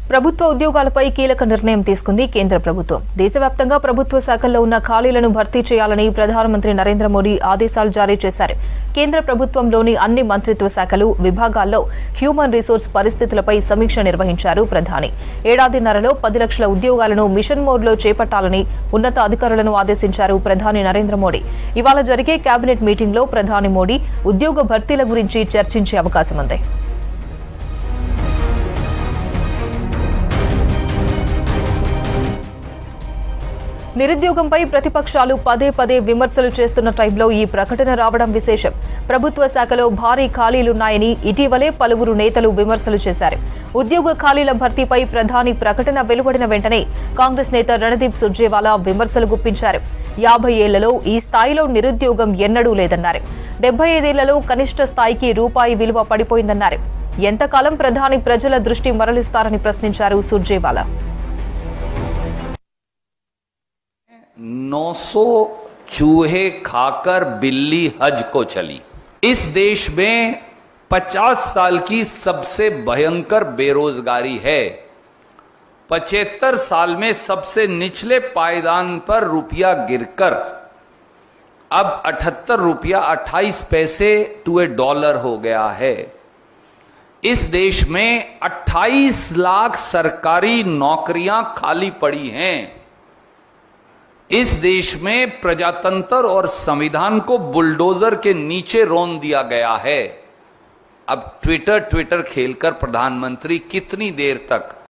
ప్రభుత్వ ఉద్యోగాలపై కీలక నిర్ణయం తీసుకుంది కేంద్ర ప్రభుత్వం. దేశవ్యాప్తంగా ప్రభుత్వ శాఖల్లో ఉన్న ఖాళీలను భర్తీ చేయాలని ప్రధానమంత్రి నరేంద్ర మోడీ ఆదేశాలు జారీ చేశారు. కేంద్ర ప్రభుత్వంలోని అన్ని మంత్రిత్వ శాఖలు, విభాగాల్లో హ్యూమన్ రిసోర్స్ పరిస్థితులపై సమీక్ష నిర్వహించారు ప్రధాని. ఏడాదిన్నరలో 10 లక్షల ఉద్యోగాలను మిషన్ మోడ్లో చేపట్టాలని ఉన్నత అధికారులను ఆదేశించారు ప్రధాని నరేంద్ర మోడీ. ఇవాళ జరిగే కేబినెట్ మీటింగ్లో ప్రధాని మోడీ ఉద్యోగ భర్తీల గురించి చర్చించే అవకాశం ఉంది. నిరుద్యోగంపై ప్రతిపక్షాలు పదే విమర్శలు చేస్తున్న టైంలో ఈ ప్రకటన రావడం విశేషం. ప్రభుత్వ శాఖలో భారీ ఖాళీలున్నాయని ఇటీవలే పలువురు నేతలు విమర్శలు చేశారు. ఉద్యోగ ఖాళీల భర్తీపై ప్రధాని ప్రకటన వెలువడిన వెంటనే కాంగ్రెస్ నేత రణదీప్ సుర్జేవాలా విమర్శలు గుప్పించారు. 50 ఏళ్లలో ఈ స్థాయిలో నిరుద్యోగం ఎన్నడూ లేదన్నారు. 75 ఏళ్లలో కనిష్ట స్థాయికి రూపాయి విలువ పడిపోయిందన్నారు. ఎంతకాలం ప్రధాని ప్రజల దృష్టి మరలిస్తారని ప్రశ్నించారు సుర్జేవాలా. 900 चूहे खाकर बिल्ली हज को चली। इस देश में 50 साल की सबसे भयंकर बेरोजगारी है। 75 साल में सबसे निचले पायदान पर रुपया गिरकर अब 78 रुपया 28 पैसे टू ए डॉलर हो गया है। इस देश में 28 लाख सरकारी नौकरियां खाली पड़ी हैं। इस देश में प्रजातंत्र और संविधान को बुलडोजर के नीचे रोन दिया गया है। अब ट्विटर खेलकर प्रधानमंत्री कितनी देर तक